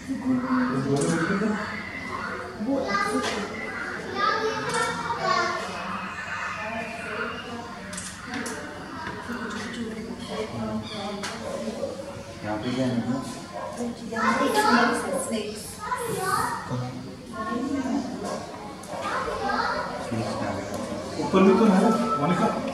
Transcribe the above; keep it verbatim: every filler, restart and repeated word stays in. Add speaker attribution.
Speaker 1: यहाँ पे क्या है ऊपर भी तो है मोनिका।